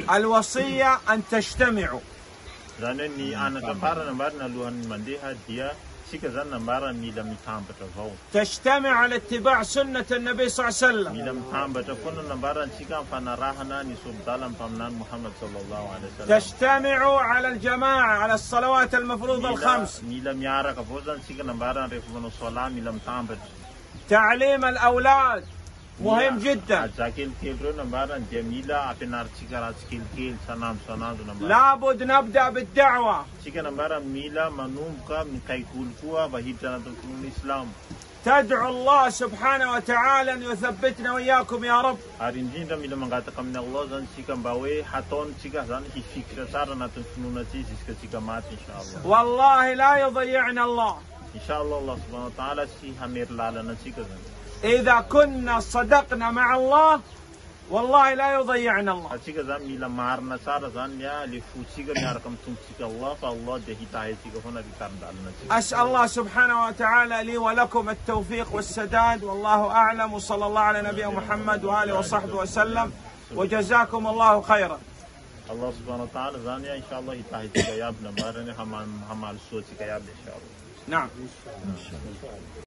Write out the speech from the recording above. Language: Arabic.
الوصية أن تجتمعوا. تجتمع على اتباع سنة النبي صلى الله عليه وسلم. تجتمعوا على الجماعة على الصلوات المفروضة الخمس. تعليم الأولاد مهم جدا. لابد نبدأ بالدعوة. تدعو الله سبحانه وتعالى أن يثبتنا وإياكم يا رب. والله لا يضيعنا الله. إذا كنا صدقنا مع الله والله لا يضيعنا الله. أسأل الله سبحانه وتعالى لي ولكم التوفيق والسداد، والله أعلم، وصلى الله على نبينا محمد وآله وصحبه وسلم، وجزاكم الله خيرا. الله سبحانه وتعالى زانيا إن شاء الله يتاهي تيجا يابنا بارني هم سوتي كياب إن شاء الله. نعم.